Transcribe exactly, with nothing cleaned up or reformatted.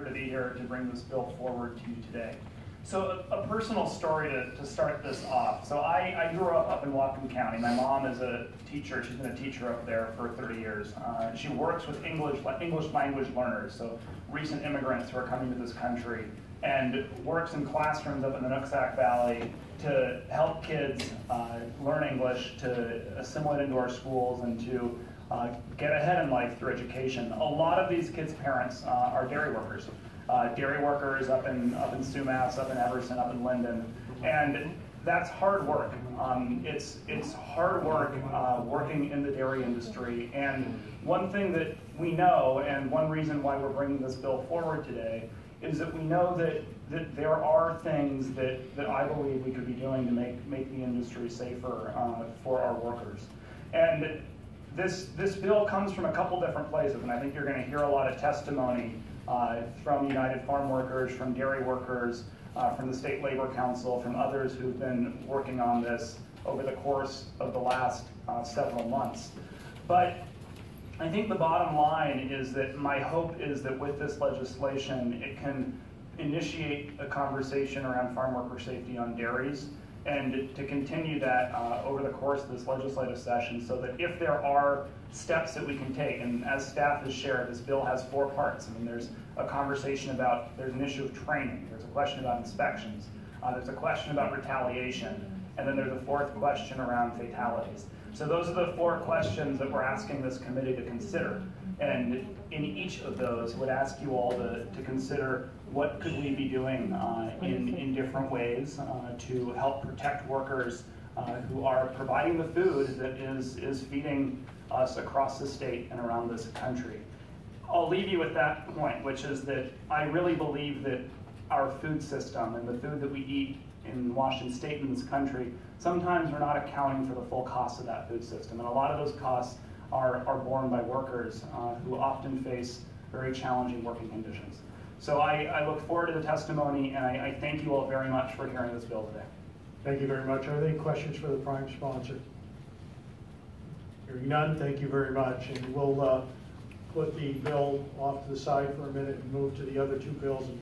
to be here to bring this bill forward to you today. So a, a personal story to, to start this off. So I, I grew up up in Whatcom County. My mom is a teacher. She's been a teacher up there for thirty years. Uh, she works with English, English language learners, so recent immigrants who are coming to this country, and works in classrooms up in the Nooksack Valley to help kids uh, learn English, to assimilate into our schools, and to uh, get ahead in life through education. A lot of these kids' parents uh, are dairy workers. Uh, dairy workers up in up in Sumas, up in Everson, up in Linden, and that's hard work. Um, it's it's hard work uh, working in the dairy industry. And one thing that we know, and one reason why we're bringing this bill forward today, is that we know that that there are things that that I believe we could be doing to make make the industry safer uh, for our workers. And this this bill comes from a couple different places, and I think you're going to hear a lot of testimony Uh, from United Farm Workers, from dairy workers, uh, from the State Labor Council, from others who've been working on this over the course of the last uh, several months. But I think the bottom line is that my hope is that with this legislation, it can initiate a conversation around farm worker safety on dairies, and to continue that uh, over the course of this legislative session, so that if there are steps that we can take, and as staff has shared, this bill has four parts. I mean, there's a conversation about, there's an issue of training, there's a question about inspections, uh, there's a question about retaliation, and then there's a fourth question around fatalities. So those are the four questions that we're asking this committee to consider. And in each of those, would ask you all to, to consider what could we be doing uh, in, in different ways uh, to help protect workers uh, who are providing the food that is, is feeding us across the state and around this country. I'll leave you with that point, which is that I really believe that our food system and the food that we eat in Washington state and this country, sometimes we're not accounting for the full cost of that food system. And a lot of those costs are, are borne by workers uh, who often face very challenging working conditions. So I, I look forward to the testimony, and I, I thank you all very much for hearing this bill today. Thank you very much. Are there any questions for the prime sponsor? Hearing none, thank you very much. And we'll uh, put the bill off to the side for a minute and move to the other two bills and